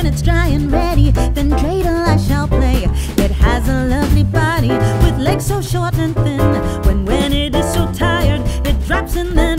it's dry and ready, then cradle I shall play. It has a lovely body with legs so short and thin. When it is so tired, it drops and then